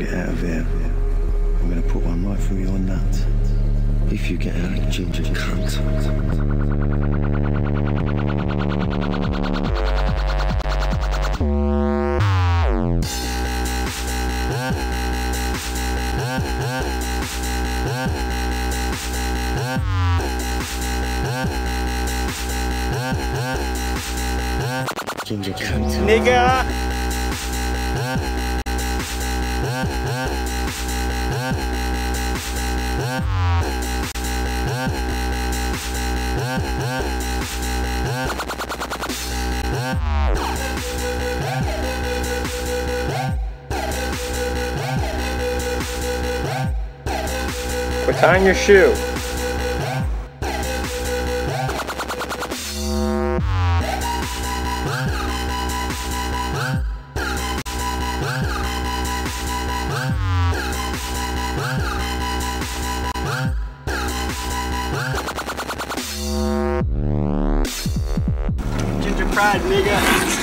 get out of here, I'm gonna put one right through your nut. If you get out, you ginger cunt. Ginger cunt. Nigga! We're tying your shoe. Ginger pride, nigga.